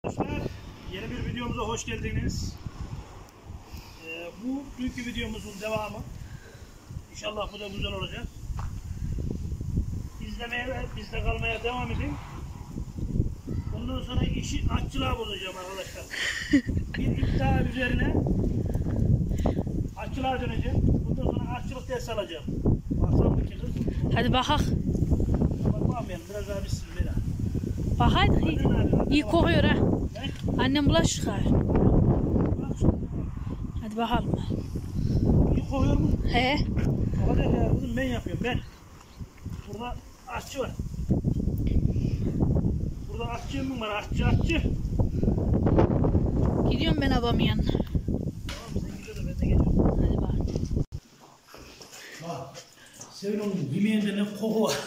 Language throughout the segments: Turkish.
Arkadaşlar, yeni bir videomuza hoş geldiniz. Bu dünkü videomuzun devamı. İnşallah bu da güzel olacak. İzlemeye ve bizde kalmaya devam edin. Ondan sonra işi atçılığa bozacağım arkadaşlar. Bir iddia üzerine atçılığa döneceğim. Bundan sonra atçılık ders alacağım. Baksam mı ki kız? Hadi bakak. Bakmayalım, biraz daha bitsin böyle. Bak hadi. İyi kokuyor ha. Ne? Annem bulaşık çıkar. Hadi bakalım. İyi kokuyor mu? He. O kadar ya, bunu ben yapıyorum ben. Burada aşçı var. Burada aşçım var, aşçı. Gidiyorum ben babamın yanına. Tamam, sen gidiyorsun, ben de geliyorum. Hadi bakalım. Bak, Sevil onun yemeğinde ne koku var.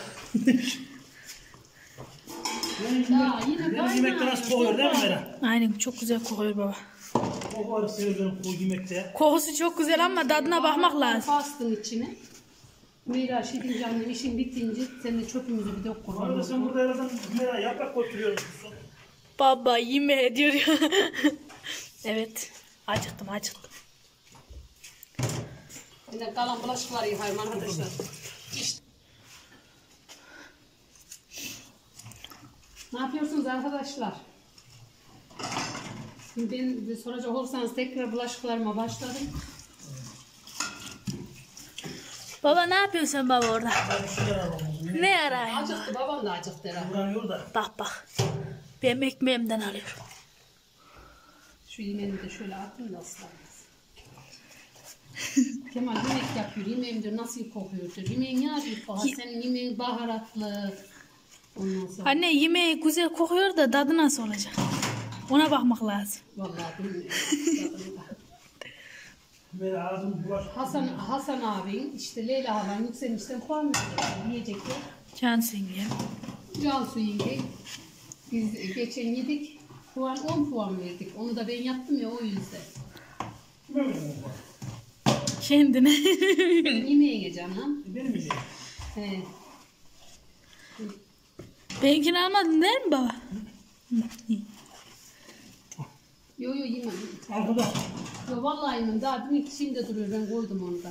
Benim yemekte nasıl kokuyor değil mi Mera? Aynen, çok güzel kokuyor baba. Koku var Sevil benim yemekte. Kokusu çok güzel ama tadına bakmak lazım. Bastın içine. Meyra şidince annem işin bitince sen de çöpümüzü bir dök Bu arada sen burada herhalde Mera yaprak götürüyorsun. Baba yemeğe diyor ya. Evet. Acıktım. Bir de kalan bulaşıkları yıkayım arkadaşlar. İşte. Ne yapıyorsunuz arkadaşlar? Şimdi ben de soracak olursanız tekrar bulaşıklarıma başladım. Baba ne yapıyorsun baba orada? Ben bir şeyler alalım. Ne arayayım? Acıktı, babam da acıktı herhalde. Buranıyor da. Bak. Ben ekmeğimden alıyorum. Şu yemeğini de şöyle atayım da ıslanmaz. Kemal yemek yapıyor, yemeğim diyor nasıl kokuyor diyor. Yemeğin ya diyor, senin yemeğin baharatlı. Ondan sonra. Anne yemeği güzel kokuyor da tadı nasıl olacak? Ona bakmak lazım. Vallahi bilmiyorum. Mera ağzım bulaş. Hasan abin, işte Leyla halan yükselmişten puan veriyor. Yiyecekler. Cansın ya. Cansu yenge. Biz geçen yedik. 10 puan verdik. Onu da ben yaptım ya, o yüzden. Kendine. Yemeğe yiyeceğim lan. Benim yemeğim. He. Benimkini almadın değil mi baba? Yo yemem. Arkada. Yo vallahi yemem. Daha demin şimdi duruyor. Ben koydum onu da.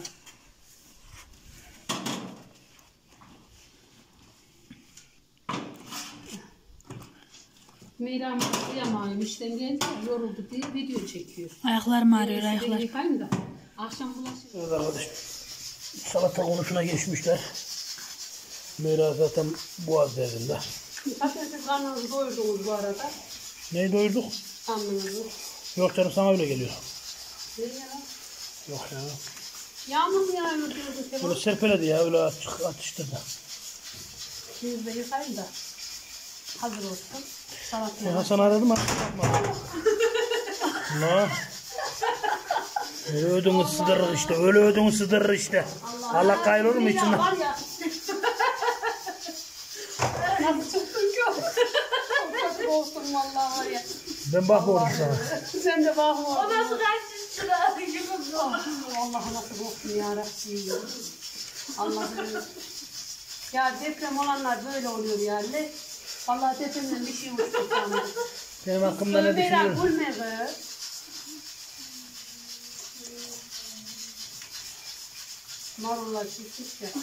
Meyra'm kıyamam. İşten geldi. Yoruldu diye video çekiyor. Ayaklarım ağrıyor, Ben ayaklar. yıkayayım da. Akşam bulaşık. Evet arkadaşlar. Salata konusuna geçmişler. Mera zaten boğaz derdinde. Patates karnınızı doyurdunuz bu arada. Neyi doyurduk? Karnınızı. Yok canım, sana öyle geliyor. Ne ya? Yok ya. Yağmur mu yağıyor diyordu Kemal? Böyle serpeledi ya, öyle atıştırdı. Şimdi de yıkayayım da. Hazır olsun. Ben Salataya. Hasan aradım ama bakmadım. Ne? Öyle ödünü sıdırır işte, öyle ödünü sıdırır işte. Allah kayrılır mı içinden? Var ya. Nasıl çıktın ki o? Çok kötü olsun vallahi var ya. Ben bakmadım sana. Sen de bakma. O nasıl kaçtı sıra? Allah nasıl olsun yarabbim. Allah'ım. Ya deprem olanlar böyle oluyor yani. Vallahi depremden bir şey uçtu sana. Benim hakkımda ne düşünüyorsun? Gülme be. Marullar çıkmış ya.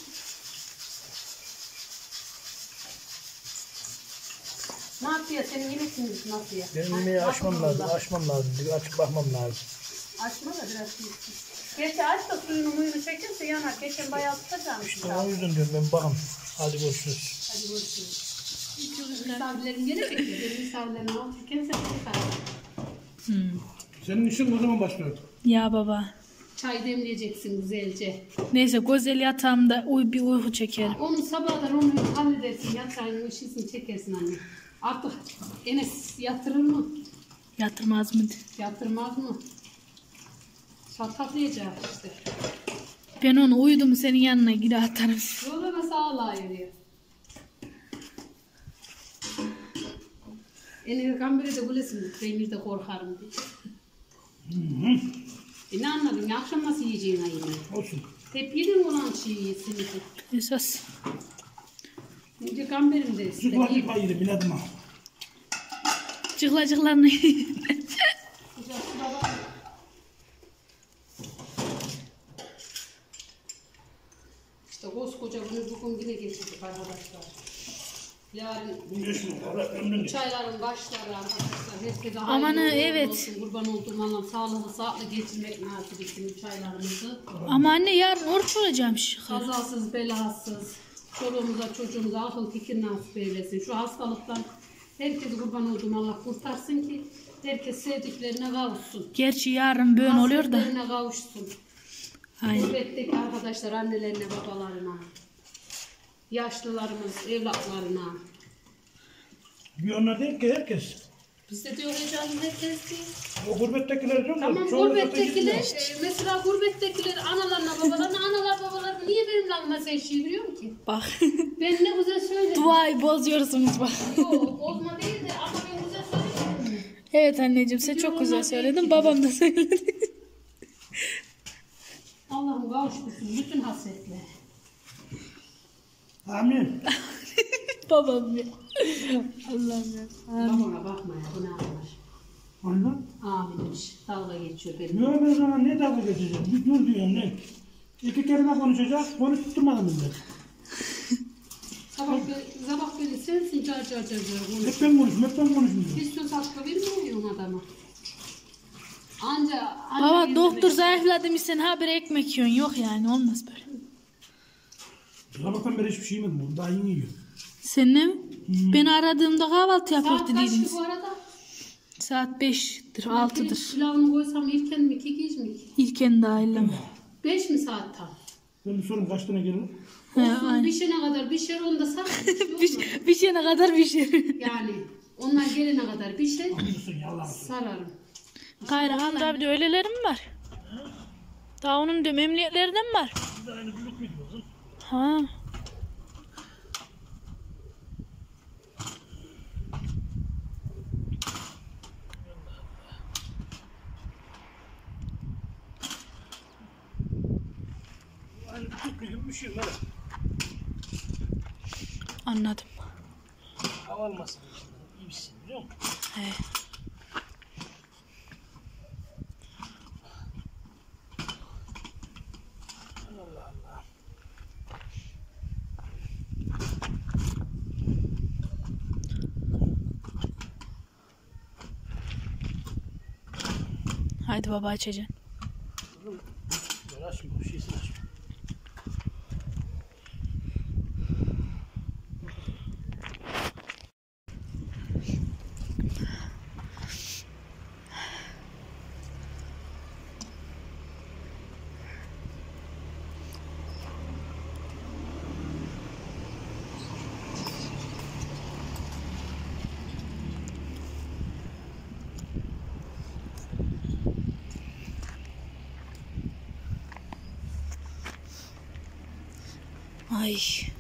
Ne yapıyor? Senin yemeksiniz nasıl ya? Benim yemeği açmam lazım, açmam lazım. Bir açıp bakmam lazım. Açma da biraz büyüksün. Gerçi aç da suyunu çekerse yanar. Geçen bayağı tutacağım. İşte o yüzden diyorum ben bakın. Hadi görüşürüz. Hadi görüşürüz. Misafirlerin gene bekliyor. Benim misafirlerim otururken sen misafir. Senin işin o zaman başlıyor. Ya baba. Çay demleyeceksin güzelce. Neyse güzel yatağımda bir uyku çekerim. Onu sabahlar onu halledersin. Yatağının ışısını çekersin anne. Artık Enes yatırır mı? Yatırmaz mı? Yatırmaz mı? Şataklayacak işte. Ben onu uyudum senin yanına geri atarım. Yolda nasıl ağlayıyor ya. Enes kambire de gülesin. Peynirde korkarım diye. Ne anladın ya? Akşam nasıl yiyeceğin ayını? Olsun. Hep yedin olan şeyi yesin. Esas. Önce kamberim de Süt var istedim. bir payırı biledim ha. Cıklacıklarını. Sıcaksı baba. İşte koskoca bunu bugün yine geçirdik arkadaşlar. Yarın çayların başları arkadaşlar. Herkese Aman hayırlı evet. olsun. Kurban olduğum Allah'ım sağlıklı sağlıklı geçirmek nasip etsin çaylarımızı. Ama anne yarın oruç olacağım şu. Kazasız belasız. Çoluğumuza çocuğumuza akıl fikir nasip eylesin. Şu hastalıktan herkesi kurban olduğum Allah kurtarsın ki herkes sevdiklerine kavuşsun. Gerçi yarın böyle oluyor da. Hasretlerine kavuşsun. Aynen. Gurbetteki arkadaşlar annelerine babalarına. Yaşlılarımız evlatlarına. Bir onlar değil ki herkes. Biz de diyor hocam herkes değil. O gurbettekiler diyor. Tamam gurbettekiler mesela gurbettekiler analarına babalarına analar babalar niye benim lanıma sen şey biliyor ki? Bak. Ben ne güzel söyledim. Duayı bozuyorsunuz bak. Yok bozma değil de ama ben güzel söylemedim mi? Evet anneciğim sen çok güzel söyledin. Babam da söyledi. Allah'ım kavuştursun bütün hasretler. Amin. Babam ya. Allah'ım ya. Babana bakma ya bu ne anlar. Anladın? Amin demiş. Dalga geçiyor benim. Yok ben zaman ne dalga geçeceğim? Bir dur diyorum ne? İki kelime konuşacak, konuşturmadım ben. Sabah böyle sensin car car car car konuş. Hep ben konuşmuyorum. Hiç söz hakkı vermiyorsun adama. Anca Baba doktor zayıfladım sen haber ekmek yiyorsun. Yok yani olmaz böyle. Sabahtan beri hiçbir şey yemedim oğlum. Daha yeni yiyorum. Sen ne? Beni aradığımda kahvaltı yapıyor saat kaçtı dediydiniz. bu arada? Saat 5'tir 6'dır. Pilavını koysam ilken mi iki geç mi? İlken dahil ama. 5 mi saat tam? Ben bir sorayım kaç tane gelir? Olsun pişene kadar pişer onu da sar. Bir şeyine kadar bir şey. Yani onlar gelene kadar pişer. Anlıyorsun ya Allah'ım. Sararım. Gayrı Hamdi abi de öyleleri mi var? Daha onun da memleketlerden mi var? Biz de aynı büyük mü diyorsun? Ha. Aynı büyük mü gibi bir şey var. Anladım. Hava almasın. İyi bir şey biliyor musun? He. Allah Allah. Haydi baba açacaksın. Böyle açma bir şeysin açma. Ay.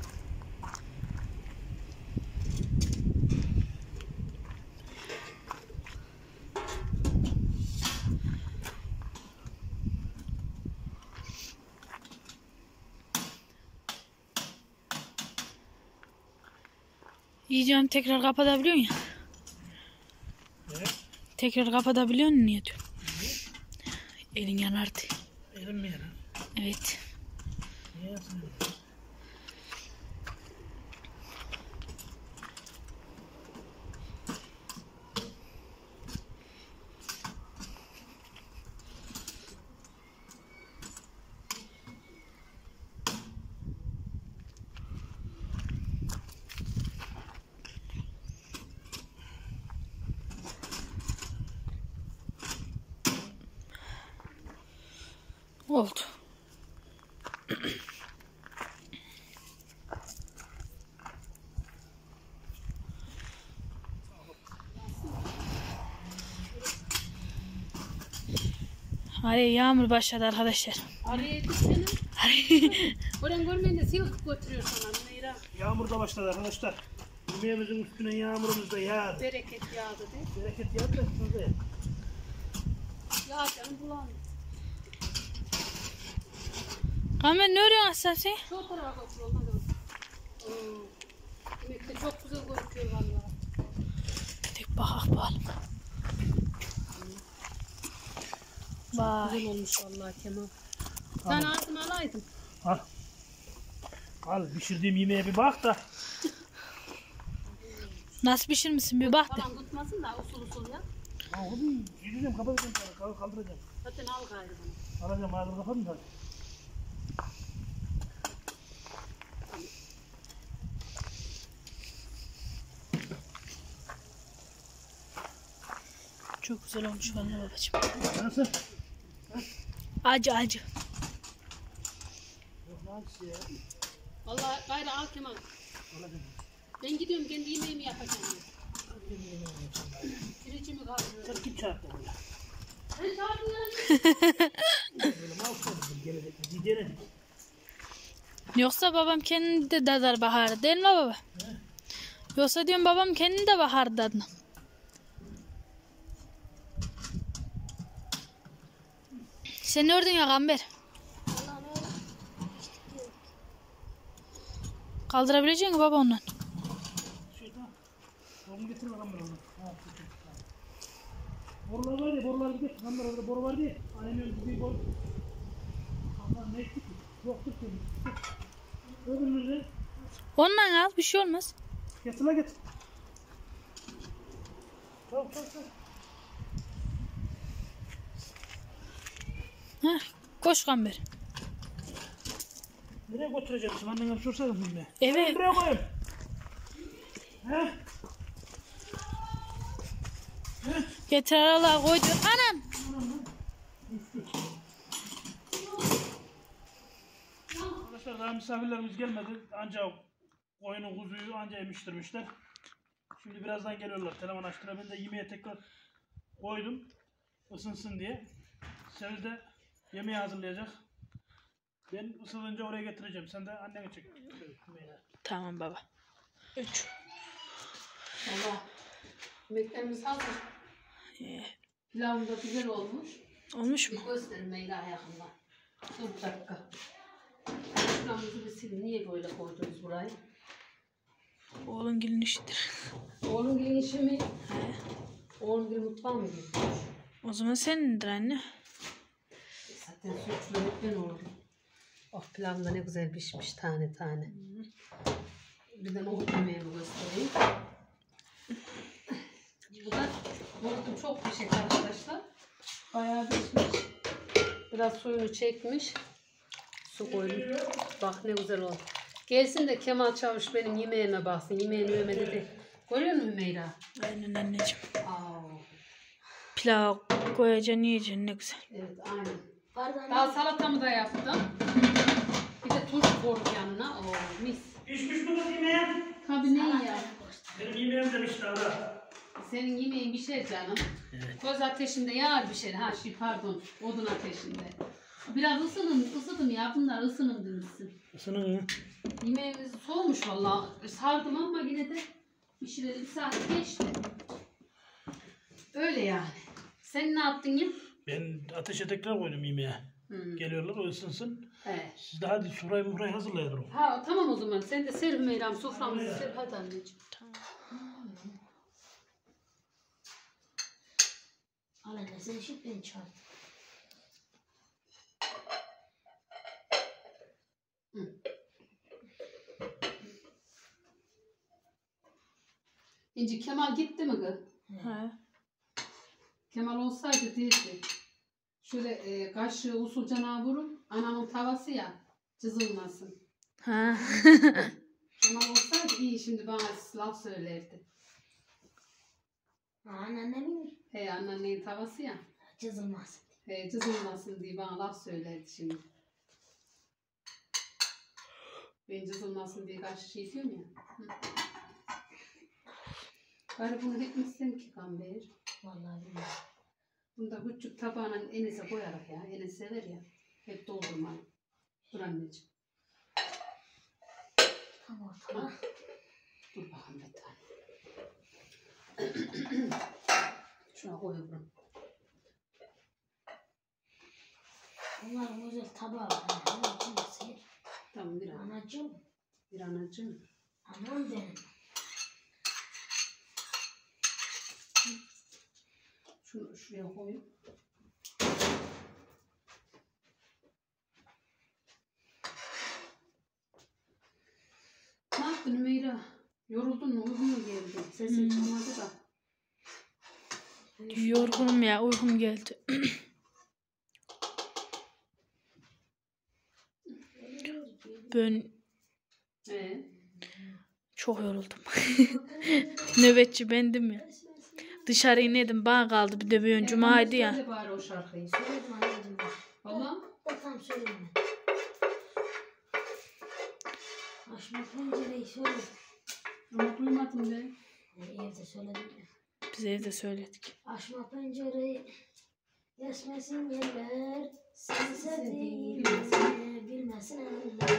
Yiyeceğim tekrar kapatabiliyorsun ya. Evet. Tekrar kapatabiliyorsun niye diyorum. Elin yanardı. Elim mi yanar? Evet. Niye yansın? Oldu. Hadi yağmur başladı arkadaşlar. Araya git seni. Oradan görmeyin de silkip götürüyor sana. Neyra. Yağmur da başladı arkadaşlar. Yemeğimizin üstüne yağmurumuz da yağdı. Bereket yağdı değil. Bereket yağdı da şurada ya. Ya canım bulandı. Kamer ne örüyorsun aslan sen? Şu tarafa götür olmaz o. Yemekte çok güzel gözüküyor vallahi. Bak bakalım. Vay. Güzel olmuş vallahi Kemal. Sen ağzıma alaydın. Al. Al pişirdiğim yemeğe bir bak da. Nasıl pişirmişsin bir bak da. Falan tutmasın da usul usul ya. Ha oğlum yürüyeceğim kapatacağım sana kaldıracağım. Zaten al gayrı bana. Alacağım ağzını kapatın da. Çok güzel olmuş vallahi babacığım. Nasıl? Acı acı. Yok lan şey ya. Vallahi gayrı al Kemal. Ben gidiyorum kendi yemeğimi yapacağım. Piricimi kaldırıyorum. Sen git çarptı böyle. Sen çağırdın Böyle mal koydum gelecek. Gidelim. Yoksa babam kendi de dadar baharı değil mi baba? Yoksa diyorum babam kendi de baharı dadına. Sen ne ördün ya Gamber? Kaldırabilecek misin baba ondan? Şurada. Onu getir bakalım onu. Ha, borular var ya, borular gidiyor. Kanlar orada boru var diye. Annemin bir boru. Kanlar ne etti ki? Yoktur ki. Öbürleri. Ondan al bir şey olmaz. Getir la getir. Çabuk. Heh, koş Gamber. Nereye götüreceğim? Şimdi annene bir sorsaydın bunu. Evet. Buraya koyayım. He? Getir aralığa koydu. Anam. Arkadaşlar daha misafirlerimiz gelmedi. Ancak koyunu kuzuyu anca yemiştirmişler. Şimdi birazdan geliyorlar. Telefon açtılar. Ben de yemeğe tekrar koydum. Isınsın diye. Sevil de yemeği hazırlayacak. Ben ısınınca oraya getireceğim. Sen de annene çek. Tamam baba. 3. Allah. Yemeklerimiz hazır. Pilavım da güzel olmuş. Olmuş mu? Bir gösterin Meyla yakında. Dur bir dakika. Şuramızı bir silin. Niye böyle koydunuz burayı? Oğlun gelin işidir. Oğlum gelin işi mi? Oğlum gelin mutfağı mı gidiyor? O zaman senindir anne. Zaten suçlu hep ben olurum. Oh pilavım da ne güzel pişmiş tane tane. Bir de nohut yemeğimi göstereyim. Bu da nohutum çok pişik arkadaşlar. Bayağı pişmiş. Biraz suyunu çekmiş. Su koydum. Bak ne güzel oldu. Gelsin de Kemal Çavuş benim yemeğime baksın. Yemeğini yemedi de. Görüyor musun Hümeyra? Aynen anneciğim. Aa, Pilav koyacaksın yiyeceksin ne güzel. evet aynen. Daha salatamı da yaptım. Bir de turşu koyduk yanına. Oo mis. Pişmiş mi kız yemeğe? Tabii ne ya? Benim yemeğim demişti ara. Senin yemeğin pişer canım. Evet. Göz ateşinde yağar pişer. Ha pardon. Odun ateşinde. Biraz ısıdım ya. Bunlar ısının demişsin. Isının mı? Yemeğimiz soğumuş vallahi. Sardım ama yine de pişireli bir saat geçti. Öyle yani. Sen ne yaptın ya? Ben ateşe tekrar koydum yemeğe. Geliyorlar o ısınsın. Evet. Siz de hadi surayı hazırlayalım. Ha tamam o zaman. Sen de ser Hümeyram soframızı ser. Hadi anneciğim. Al anne sen şimdi beni çağır. İnci Kemal gitti mi kız? He. Kemal olsaydı değildi. Şöyle kaşığı usulcana vurup anamın tavası ya cızılmasın. Ha. Kemal olsaydı iyi şimdi bana laf söylerdi. Anneannemin He anneannenin tavası ya. cızılmaz. He cızılmasın diye bana laf söylerdi şimdi. Ben cızılmasın diye karşı şey diyorum ya. Hı. Bari bunu hep istem ki Gamber. Vallahi bilmiyorum. Bunu da küçük tabağına Enes'e koyarak ya. Enes sever ya. Hep doldurmayı. Dur anneciğim. Tam ortada. Dur bakalım bir tane. Şuna koyuyorum. Bunların özel tabağı var. Anne içinde Tamam bir an. anacığım. Bir anacığım. Anam benim. Şunu şuraya koyayım. Ne yaptın Ümeyra? Yoruldun mu? Uygun mu geldi? Sesin çıkmadı da. Yorgunum ya, uykum geldi. Ben çok yoruldum. Nöbetçi bendim ya. Dışarı inedim, bana kaldı. Bir de bir ön cumaydı ya. Söyle bari o şarkıyı. Söyledim anneciğim. Valla. Da tam söyleme. Açma pencereyi söyledim. Ama duymadım ben. Evde söyledim ya. Biz evde söyledik. Açma pencereyi, esmesin yerler, seni sevdiğimi bilmesin eller.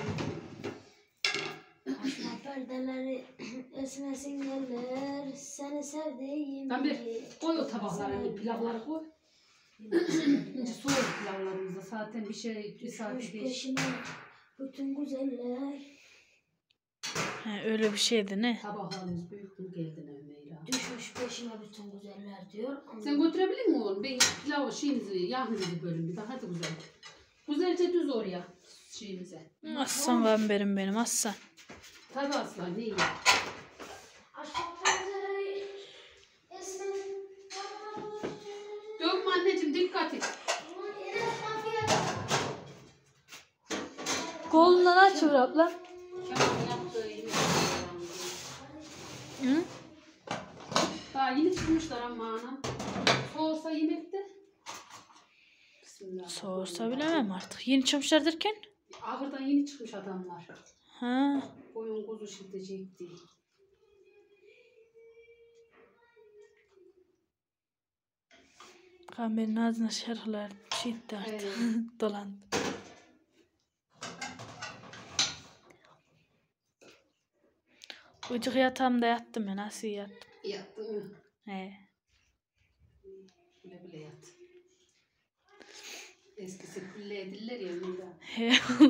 Açma perdeleri, esmesin yerler, seni sevdiğimi Ben bir koy o tabakları, pilavları koy. Şimdi soğuk pilavlarımızda zaten bir şey, bir saat Düşmüş değil. peşime bütün güzeller, He, öyle bir şeydi ne? Tabaklarımız büyük mü geldi ne Meyra? düşmüş peşime bütün güzeller diyor. Sen götürebilir misin oğlum? Ben pilav şeyinizi, yağınızı bölün bir daha. Hadi güzel. Güzelce düz oraya şeyimize. Aslan gamberim benim, aslan. Tabii aslan ne iyi. Açma pencereyi, esmesin Dökme anneciğim dikkat et. Kolundan açılır abla. Kemal'in yaptığı yemek. Hı? Daha yeni çıkmışlar ama anam. Soğusa yemekte. Bismillah. Soğursa bilemem artık. Yeni çıkmışlar derken? Ahırdan yeni çıkmış adamlar. Ha. Koyun kuzu şiddecekti. Gamberin ağzına şarkılar çiğitti artık. Evet. Dolandı. Ucuk yatağımda yattım ya. Nasıl yattım? Yattın mı? He. Bile bile yat. Eskisi gülle ediller ya Meyra. He.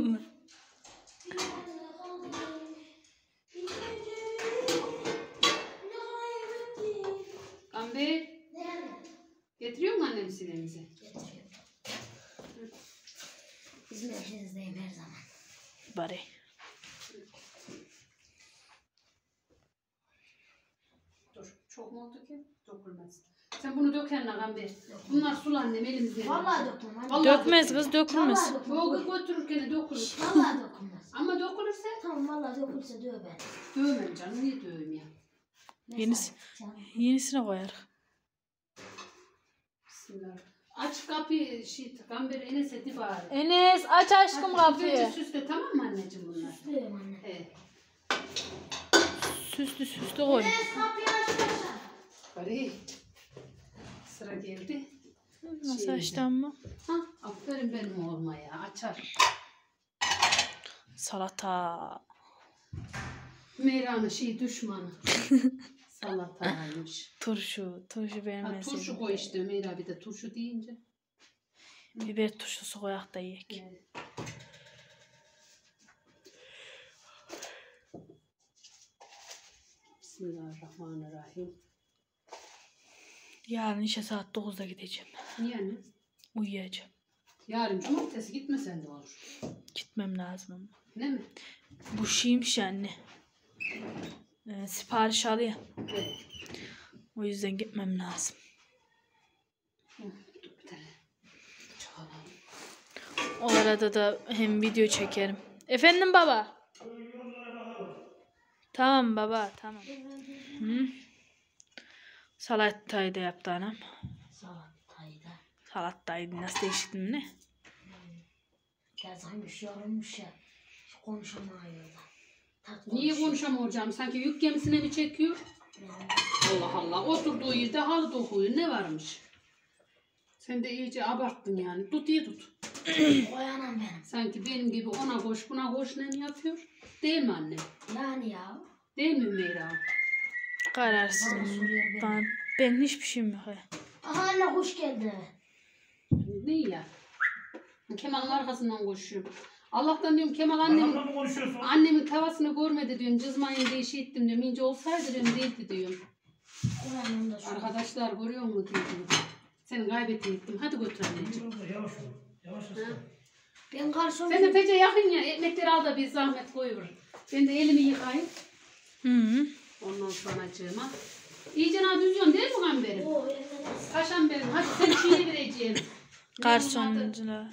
Gamber. Getiriyor mu annem silemizi? getiriyor. Bizim eşinizdeyim her zaman. Bari. Dur. Çok mu oldu ki? Dökülmez. Sen bunu dök eline Gamber. Bunlar sul annem elimizde. Vallahi dökmem anne. Vallahi Dökmez kız, dökülmez. Vallahi dökmem. Boğu götürürken dökülür. Vallahi dökülmez. Ama dökülürse Tamam vallahi dökülse döv beni. dövmem canım. Niye döveyim ya? Ne Yenisi. canım? Yenisine koyar. Bismillah. Aç kapıyı Gamber Enes'e di bari. Enes aç aşkım Hadi güzelce kapıyı. süsle tamam mı anneciğim bunlar? Dövüyorum anne. Evet. Süslü süslü koy. Kapıyı açmışlar. Bari. Sıra geldi. Nasıl açtın mı? Ha, aferin benim oğluma ya. Açar. Salata. Meyra'nın düşmanı. Salataymış. Turşu. Turşu benim en Ha, turşu sevdiğim. koy işte Meyra bir de turşu deyince. Biber turşusu koyak da yiyek. Evet. Bismillahirrahmanirrahim. Yarın işe saat 9'da gideceğim. Niye anne? Uyuyacağım. Yarın cumartesi gitmesen de olur. Gitmem lazım ama. Ne mi? Bu şeymiş anne. Sipariş alıyor. Evet. O yüzden gitmem lazım. Dur bir tane. Çıkalım. O arada da hem video çekerim. Efendim baba. Tamam baba, tamam. Hı? Salatayı da yaptı anam. Salatayı da. Salatayı nasıl değişiktin ne? Yazılmış yorulmuş ya. Hiç konuşamıyor da. Tat Niye konuşuyor. konuşamayacağım? Sanki yük gemisine mi çekiyor? Yani Allah Allah. Oturduğu yerde halı dokuyor. Ne varmış? Sen de iyice abarttın yani. Tut iyi tut. o yanam benim. Sanki benim gibi ona koş buna koş ne mi yapıyor? Değil mi anne? Yani ya. Değil mi Meyra? Kararsız. Bana soruyor beni. Ben hiçbir şeyim yok. He. Aha anne hoş geldin. Ne ya? Kemal'in arkasından koşuyor. Allah'tan diyorum Kemal Annemle mi konuşuyorsun? annemin tavasını görmedi diyorum. Cızmayın diye şey ettim diyorum. İnce olsaydı diyorum değildi diyorum. Oranın da şu. Arkadaşlar görüyor mu diyorum. Seni kaybettim gittim. Hadi götür anneciğim. Yavaş ol. Yavaş ol. Ben karşıma Sen de Fece yakın ya. Ekmekleri al da bir zahmet koyuver. Ben de elimi yıkayayım. Hı. Ondan sonra cığıma. İyice düzüyorsun değil mi Gamber'im? o elmez. Paşam benim. Hadi sen şeyi vereceğim. Garsoncular.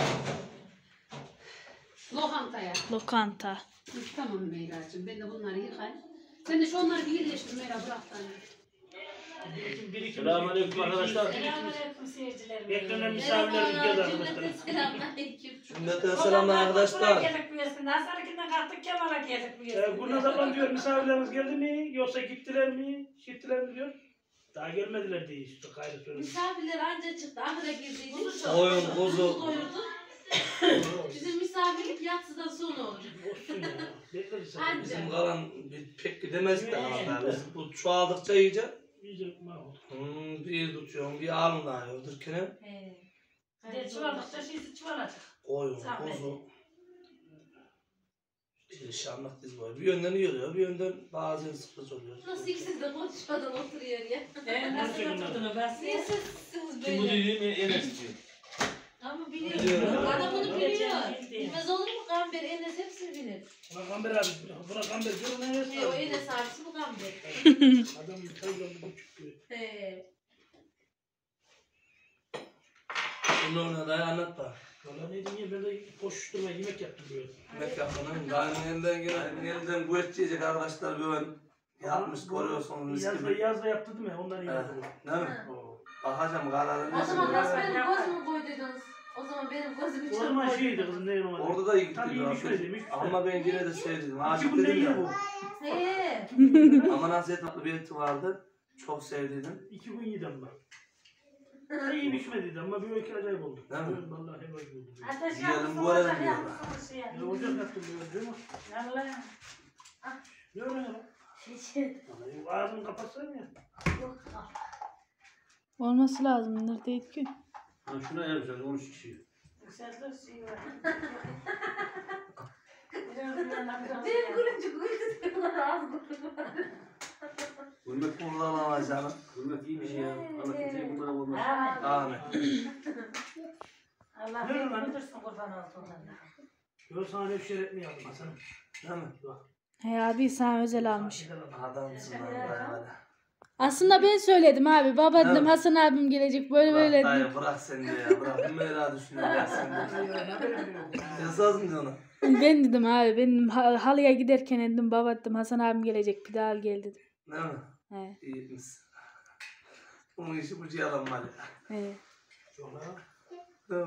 Lokantaya. Lokanta. Tamam Meyra'cığım. Ben de bunları yıkayayım. Sen de şu onları bir birleştir Meyra bırak da. Selamünaleyküm arkadaşlar. Selamünaleyküm seyircilerim. Beklenen misafirlerimiz geldi arkadaşlar. Selamünaleyküm. Cümleten selamlar arkadaşlar. Geldik bu yazın. Nasarıkinden kalktık Kemal'a geldik bu yazın. Gülnaz ablam diyor misafirlerimiz geldi mi yoksa gittiler mi? Gittiler mi diyor. Daha gelmediler diye işte gayrı söyledi. Misafirler anca çıktı. Ahıra girdiydik. Oyun, kuzu. Doyurduk. Bizim misafirlik yatsıdan sonra olur. Olsun ya. Bekleriz. Anca. Bizim kalan pek gidemez de ama biz bu çoğaldıkça iyice İyice mahvoldu. bir tutuyorum, bir alın ayırırken He. Hadi çuvallıkta şeysi çuvalacak. koyun, Zahmet. kuzu. Perişanlık diz boyu. Bir yönden yiyor, bir yönden bazen sıkıcı oluyor. Nasıl ikisi de konuşmadan oturuyor ya. Nasıl yatırdın ben? Niye sessizsiniz Kim bu böyle? dediğimi Enes diyor. Ama Biliyor. biliyor. Bana bunu biliyor. Biliyor. Bilmez olur mu Gamber? Enes hepsini bilir. Buna Gamber abi, buna Gamber diyor, ne He, o yazıyor? Enes abisi bu Gamber. Adam bir kaygan bir buçuk diyor. He. Bunu ona da anlat da. Valla ne diyeyim ben de koşuşturma yemek yaptım böyle. Yemek yapmanın elinden gelen, elinden güveç yiyecek arkadaşlar böyle yapmış görüyorsunuz mis gibi. Yazda yaptırdım ya ondan iyi Evet. oldu. Değil mi? Bakacağım kararını. O zaman nasıl Evet. benim gözümü koyduydunuz? O zaman benim gözümü O çok zaman koyduydunuz. şeydi kızım ne normal. Orada da iyi Tam gidiyor. iyi düşmedi. Ama ben yine de sevdim. İki Aşık günde dedim iyi ya. bu. He. Ama Naziyet tatlı bir eti vardı. Çok sevdim. 2 gün yedim ben. İyi düşmediydi ama bir öykü acayip oldu. Değil mi? Evet, vallahi helva gibi oldu. Ateş Yiyelim, yapmışsın, bu arada ocak diyorlar. yapmışsın, şey Ya yapmışsın. ocak yaptım böyle değil mi? Vallahi. Ne öyle ya? Vallahi ağzını kapatsan ya. Olması lazım. Neredeydi ki? Ha şuna yapacağız 13 kişi. Yükseltir şey var. Biraz yana biraz Benim yana. gülünce güldü diyorlar az gülüyor. Gülmek, Buradan alacağım. gülmek iyi bir şey ya. Allah kimseye bunlara olmaz. Amin. Amin. Allah Ne beni lan? kudursun kurban olduğundan. Yo sana ne bir şey etmeye aldım Hasan. Değil mi? He abi sana özel almış. Adamsın lan böyle. Aslında ben söyledim abi. Baba dedim Evet. Hasan abim gelecek böyle Bırak böyle dedim. dayı bırak sen de ya. Bırak. Mera düşünüyor ya sen de. Esas mı diyorsun? Ben dedim abi benim halıya giderken dedim baba dedim Hasan abim gelecek bir daha al gel dedim. Değil mi? He. İyi misin? Bunun işi bu yalan var ya. He. Yok lan. Değil mi?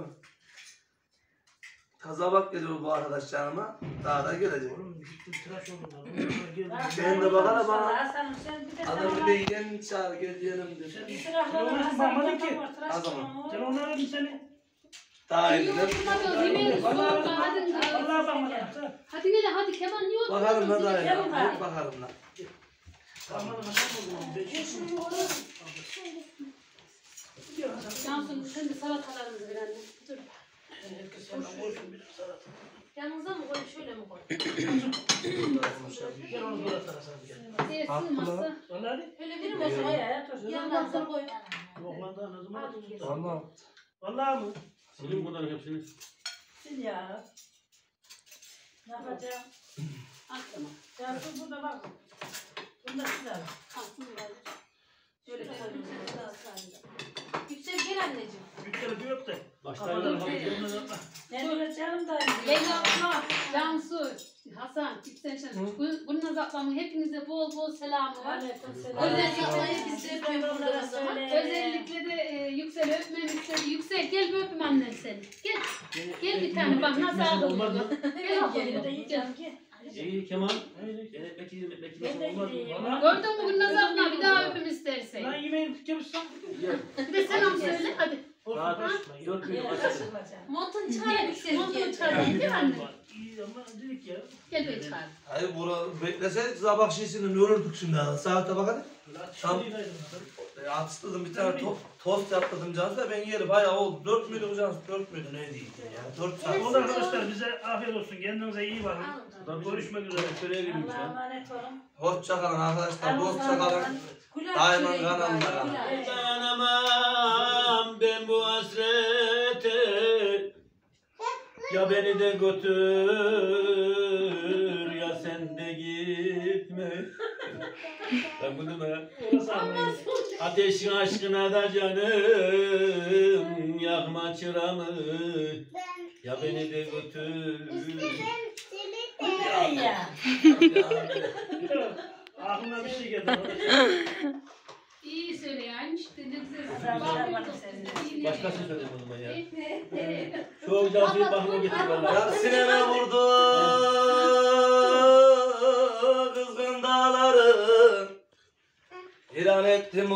Kaza bak geliyor bu arkadaş canıma. Daha da gelecek. Oğlum gittim tıraş oldum lan. Ondan geldim. Ben de bakarım ha. Hasan sen bir de Adam sana- bir de yiyen çağır gel diyelim Bir diyor. silahla Sen Hasan bakmadın bir ki. adam var, tıraş O zaman. tamam, Sen o. onu aradın seni. Daha iyi Yok, dedim. oturmadı, yemeğini Vallahi soğutma, hadi. Vallahi bakmadım. Hadi gel hadi Kemal niye Bakarım oturmadın? da daha Zil iyi. Kemal. Hep bakarım da. Bakmadım Hasan oldum. Ben şimdi Cansu'nun sen de salatalarımızı ver anne. Dur. herkes senden koysun bir salata. Yanınıza mı koy şöyle mi koy? Gel onu burada Hasan gel. Evet sığmazsa. Vallahi hadi. Öyle verir Boşuna mi? ya, dur. Yanınıza koy. Yok lan daha ne zaman atıldı? Tamam. Vallahi mı? Silin bunların hepsini. Sil ya. Ne yapacağım? Aklıma. Cansu burada bak. Bunda sil abi. Şöyle koyalım. Yüksel gel anneciğim. Bütçeli bir öp de. Başlarına Kafadan bakalım. Ne diyeceğim da. Leyla abla, Cansu, Hasan, İpsen bunun ablamın hepinize bol bol selamı var. Özellikle biz de yapıyoruz burada o zaman. Özellikle de Yüksel öpmemi istedi. Yüksel gel bir öpeyim annen seni. Gel. Gel bir tane bak nasıl ağlıyor. Gel Geliyor da bakalım. yiyeceğim ki. İyi Kemal. Ekmek Ben de olmaz mı? gideyim. Gördün mü Gülnaz abla bir daha öpüm istersen. Lan yemeğini tutacağımızsan. Gel. Bir de selam söyle hadi. Saat 4 gün açalım. Montunu çıkar Yüksel. Montunu çıkar. Gel anne. İyi ama dedik ya. Gel bir çıkar. Hayır bura beklese sabah şeysini yorurduk şimdi. Saate bak hadi. Tamam. Atıştırdım bir tane tost yaptırdım Cansu'ya ben yerim bayağı oldu. 4 müydü Cansu? 4 müydü neydi ya? 4 saat. Oldu arkadaşlar bize afiyet olsun. Kendinize iyi bakın. Görüşmek Görüşmek üzere. üzere. Şuraya gireyim Allah'a sen. emanet olun. Hoşça kalın arkadaşlar. Hoşça kalın. Kulak Daima şuraya kanalımda gidiyor, kalın. kulak. Dayanamam hasrete, ya beni de götür, ya sen de gitme. Ben bunu da ateşin aşkına da canım, yakma çıramı, ya beni de götür. Aklına bir şey geldi. İyi söyle yani işte ne güzel. Başkası söyledi o zaman ya. Çok güzel bir bakıma getir valla. Yar sineme vurdu kızgın dağları, İlan ettim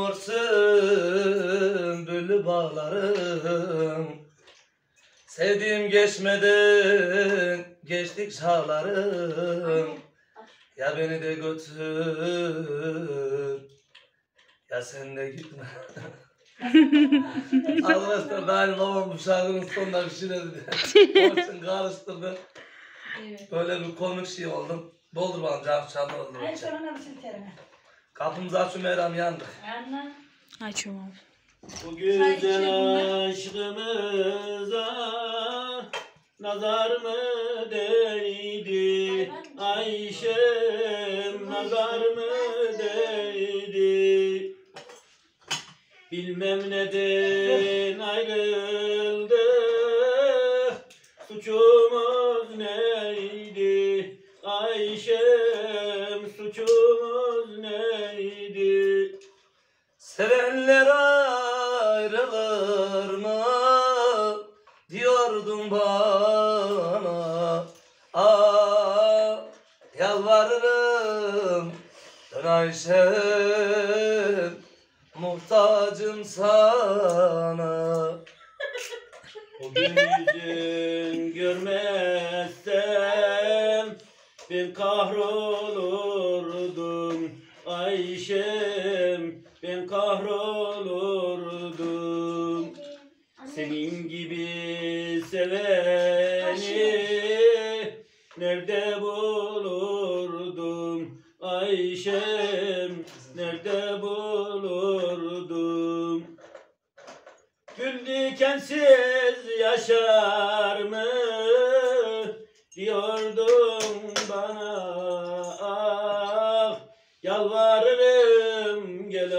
orsın büllü bağlarım. Sevdiğim geçmeden geçtik çağlarım, ya beni de götür, ya sen de gitme. Arkadaşlar ben babam bu şarkının sonunda bir şey dedi. Onun için karıştırdım. Böyle bir komik şey oldum. Doldur bana canım çalmalı. Kapımızı açın Meryem, yandık. Açıyorum abi. Bu güzel aşkımıza nazar mı değdi? Ayşem nazar mı değdi? Bilmem neden ayrıldık, suçumuz neydi? Ayşem suçumuz neydi? Sevenler ayrılır mı diyordun bana. Yalvarırım dön Ayşem, muhtacım sana. O gün yüzün görmezsem ben kahrolurdum Ayşem, ben kahrolurdum. Senin gibi seveni nerede bulurdum Ayşem, nerede bulurdum? Gül dikensiz yaşar mı diyordun bana, ah yalvarırım gel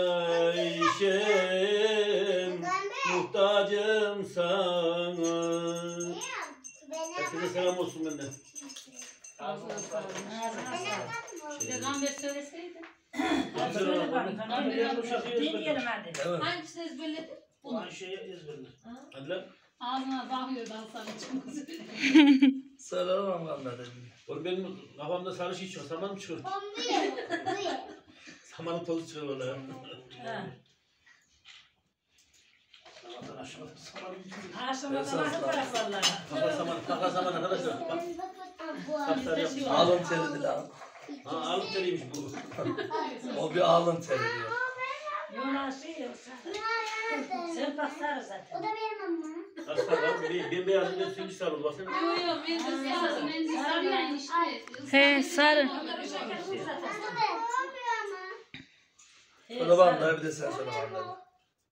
Ayşem, muhtacım sana. Herkese selam olsun benden. Peygamber söyleseydi. Dinleyelim hadi. Hangisini ezberledin? Ulan şeye ezberler. Hadi lan. Ağzına bakıyor ben sana çok üzüldüm. Sarılamam kanlarım. Oğlum benim kafamda sarı şey çıkıyor. Saman mı çıkıyor? Samanın tozu çıkıyor valla. Aşağıda da bakın bırak vallahi. Kaka saman arkadaşlar. Bak. Sapsarı yapmış. Alın teridir lan. Ha alıp teriymiş bu. O bir alın teri diyor. Yola şey yoksa. Sen baksana zaten. Aslan abi ben beyazım ben sürücü sarıldı baksana. Yok yok mendil sarı yani işte. He sarı. Söyle bana bir de sen söyle bana.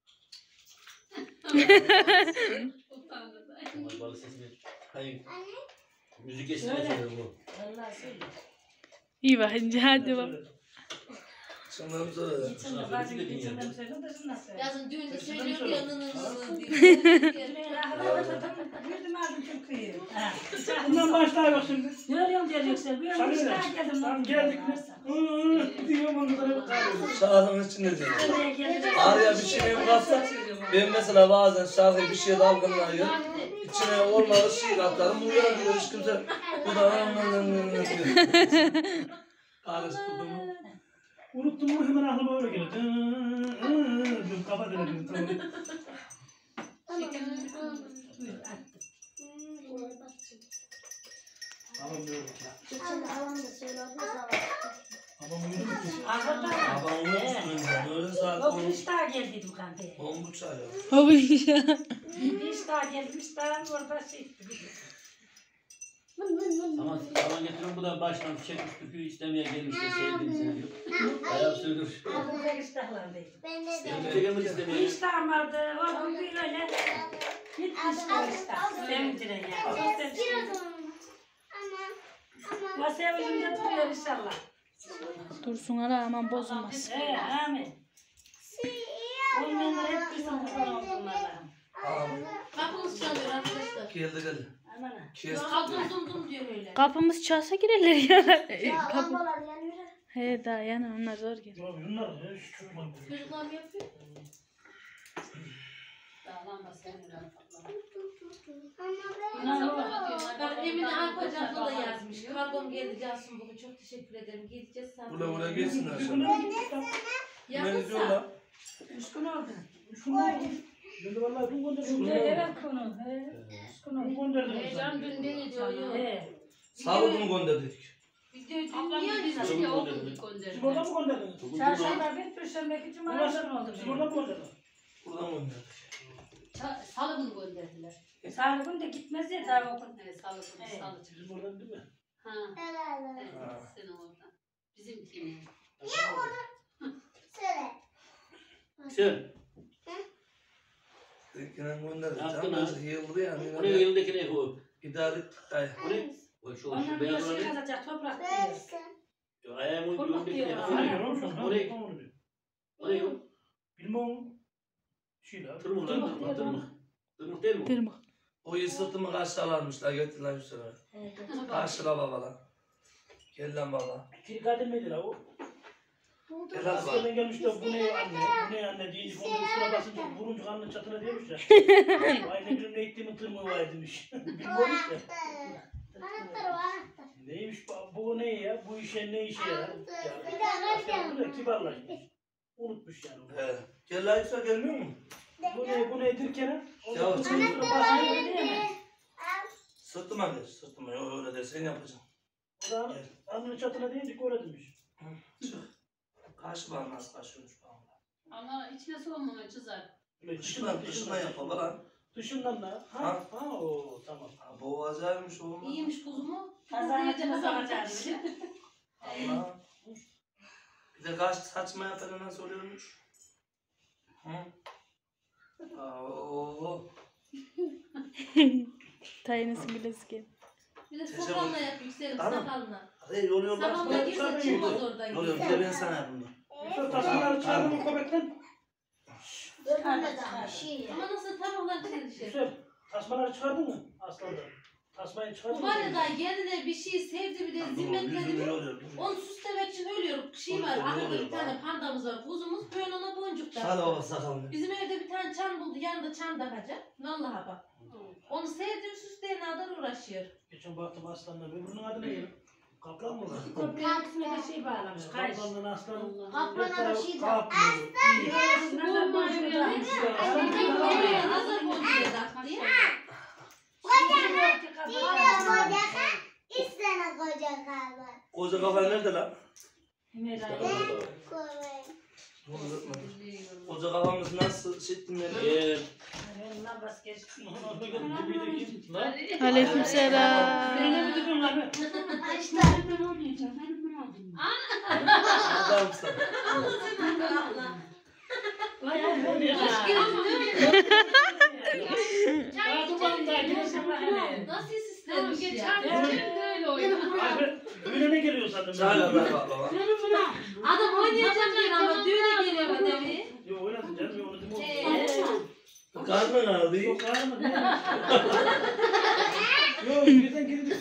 Balı sesini. Hayır. Müzik eşliğinde söylüyorum bu. Vallahi söyle. İyi bakınca hadi bak. Şimdi söyle. İçinde bazı içinde söyle dışında söyle. Yazın düğünde söylüyor ya nını diyor. Girdim aldım Türkiye'yi. Bundan başlar yok şimdi. Görüyorum diyor Yüksel. Bir Tabii ömür de. daha geldim. Tam geldik mi? Diyorum ondan sonra Şarkının içinde diyor. Nereye geldim? Araya bir şey mi katsa, ben mesela bazen şarkıya bir şey dalgınlayıyor. İçine olmadı şey katlarım. Bu yana diyor hiç kimse. Bu da Arası kudumu. unuttum mu hemen aklıma öyle geldi. Diyorum kafa denedim. Tamam diyorum ya. Babam uyudu mu ki? Babam uyusun. Böyle saat Yok hiç daha geldiydim kanka. 10.30 ayı. O iş. Hiç daha geldim. Hiç daha orada şey. Tamam getirin bu da baştan çekmiş türküyü istemeye gelmiş de sevdiğim seni diyor. Bayağı söylüyor. Burada iştahlandıydım. Benim çekemez istemeye. Hiç daha vardı. O gün böyle Sevincine yani. Çok sevinçli. Masaya ucunda duruyor inşallah. Dursun ara aman bozulmaz. Amin. Olmayanlar hep bizim kurban olsun Allah'ım. Amin. Kapımız çalıyor arkadaşlar. Geldi. Aman. Kes. Kapımız dum diyor öyle. Kapımız çalsa girerler ya. Kapı. He daha yani onlar zor gelir. Ya bunlar ya şu çocuklar bu. Çocuklar mı yapıyor? Bak Emine Arpacaklı da yazmış. Kargom geldi Cansu'm bugün çok teşekkür ederim. Gideceğiz sen. Buraya gelsinler Bir şimdi. günler gittik lan. Ne Yakınsa. diyorlar? 3 gün oldu. Şimdi vallahi dün gönderdim. Evet konu. 3 gün Dün oldu. gönderdim. Heyecan dün değil diyor. Salı günü gönderdik. Videoyu dün niye biz Bizim ya orada okuduk Siz gönderdik. orada mı gönderdiniz? Çarşamba bir perşembe cumartesi oldu. Siz orada mı gönderdiniz? Buradan gönderdik. Salı günü gönderdiler. Sağlı gün de gitmez ya daha okul. Evet salı günü Evet. salı. Bizim oradan değil mi? Ha. Evet senin oradan. Bizimkini. Sen. Tekrar gönderdik. Yaptın Canım ha? yıldı yani. Onun elindeki ne bu? İdare ettik. Ay. O ne? O şu Ondan beyaz bir olan şey ne? kazacak toprak diyor. Ayağımın önündeki ne? Ha, görüyorum şu an. Orayı. Tamam, onu diyor. Orayı. Bilmem. Şey la. Tırmık lan. Tırmık. Tırmık değil mi? Tırmık. O iyi sırtımı karşılarmışlar. Getirdiler bir sene. Karşıla babalar. Gel lan baba. Kirikadem miydi la o? Gel lan baba. Eskiden gelmiş de bu ne anne? Bu ne anne deyince onun üstüne basınca vurunca karnının çatına demiş ya. Vay ne bileyim ne ettiğimin tırmığı var demiş. Bilmiyormuş ya. Neymiş bu ne ya? Bu işe ne işe yarar? Ya, bu da kibarlaşmış. Unutmuş yani. onu. He. Gel lan Yüksel gelmiyor mu? Bu nedir Kenan? Ya, Onun üstüne basınca Sırtıma gel. Sırtıma. Yok öyle de sen yapacaksın. o da karnının çatına deyince öyle demiş. Çık. Karşılar nasıl karşıymış bana. Ama içine soğumama çizer. Böyle Dışından yapalım lan. Dışından da. Ha. Ha o tamam. Ha, boğazaymış oğlum. lan. İyiymiş kuzumu. Kazanacağımız bakacağız. Allah. Bir de kaç saçma yapanı nasıl oluyormuş? Hı? Oo. Tayyiniz bilesi gel. Bir de sakalına yap yükselim Tamam. sakalına. Hadi yoluyorlar. Sakalına girse çıkmaz oradan. Yoluyor. Bir de ben sana yapayım. Yoksa tasmaları çıkardın mı köpekten? Ama nasıl tamamlar çelişir. Yusuf, tasmaları çıkardın mı aslandan? Tasmayı çıkardın Bu mı? var ya da kendine bir şey sevdi bir de zimmetledi mi? Onu süslemek için ölüyor. Şey var, ahırda bir tane pandamız var, kuzumuz. Böyle ona boncuk Hadi taktı. baba sakalını. Bizim evde bir tane çan buldu, yanında çan takacak. Vallahi bak. Onu sevdiğim süsleyene kadar uğraşıyor. Geçen baktım aslanlar. Öbürünün adı ne ya? Kaplan mı lan? Köprüye kısmına da şey bağlamış. Kayış. Kaplanın aslanın. Kaplan'a da şey de. Nazar boncuğu da. Oraya nazar boncuğu taktı ya. Koca kafa nerede lan? Koca kafamız nasıl şittim ya? Aleykümselam. Ne mi dedin lan? Adamsın. Nasıl süslenmiş ya? Düğüne ne geliyor sandım? Çağla ben baba. Adam oynayacağım diyor ama düğüne geliyor ödevi. Yok oynadın canım. Yok oynadın. Karnın ağrıdı. Yok ağrımadı. Yok birden girdik.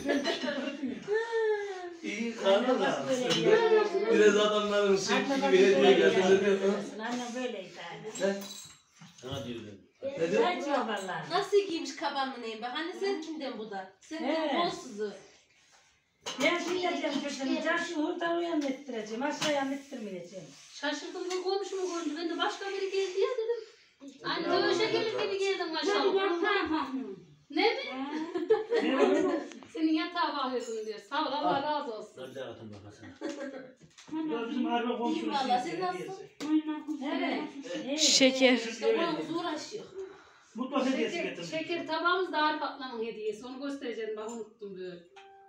İyi karnın ağrıdı. Biraz adamların şirki gibi hediye geldi. Annem böyleydi. Ne? Sana diyorum. Ne diyor? Kaçıyor valla. Nasıl giymiş kabanını neyim bak. Hani sen kimden bu da? Sen Evet. kolsuzu. Ben şimdi diyeceğim çocuğum, caşı hurda uyan ettireceğim, aşağıya ettirmeyeceğim. Şaşırdım bu komşumu gördüm. Ben de başka biri geldi ya dedim. Hani dövüşe gelir gibi geldim maşallah. Ne mi? Senin yatağa bakıyordun diyor. Sağ ol Allah razı olsun. Nerede atın bakasana. Ya bizim harbi komşumuz. İyiyim valla, siz nasılsın? Evet. Şeker. İşte buramız uğraşıyor. Mutfak hediyesi getirdim. Şeker tabağımız da Arif Atlam'ın hediyesi. Onu göstereceğim bak unuttum böyle.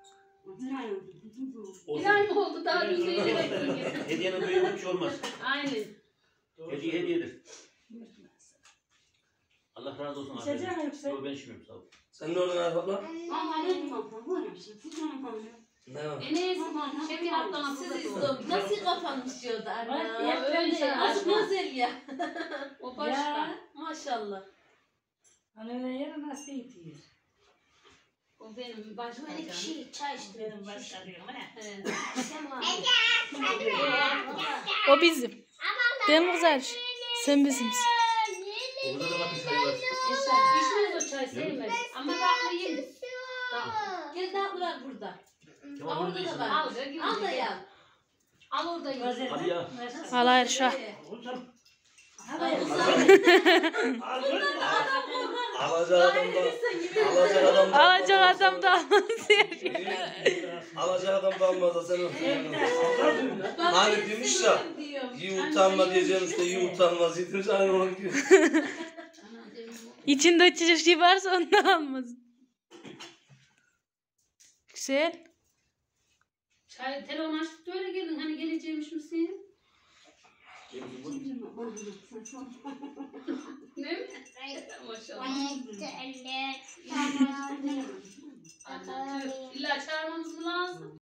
Bir ay mı oldu daha dün söyleyecektim. Hediyenin büyüğü bir şey olmaz. Aynen. Hediye hediyedir. Allah Allah razı olsun. İçeceğim yoksa. Yok ben içmiyorum sağ ol. Sen ne oldun Arif abla? Ama ne diyorum? Ne var? Enes şeker atlana Siz burada izliyorum. Nasıl kapanmış diyordu anne. Hep öyle Aşk ya. güzel ya. O başka. Ya. Maşallah. Hani öyle yere nasıl yitiyor? O benim başka Böyle bir canım. şey çay içtim. Benim başka diyorum he. Evet. O bizim. Değil mi Kızarış? Sen bizimsin. Orada da bakın sayı var. İçmez o çay sevmez. Ama tatlı yer. Gel tatlı var burada. Tamam Orada orada da içsin. var. Al da gibi. Al da ya. Al orada yer. Özel. Hadi ya. Al Ayşe. Oğlum sen Alacak adam da. Alacak adam da. Alacak adam da almaz. Alacak adam da almaz da sen hani demiş ya. İyi utanma diyeceğim işte iyi utanmaz. Yedirmiş aynı onun gibi. İçinde içecek şey varsa onu da almaz. Güzel. Çay telefon açtık da öyle girdin. Hani geleceğimiş misin? Ne mi? Maşallah. İlla çağırmamız mı lazım?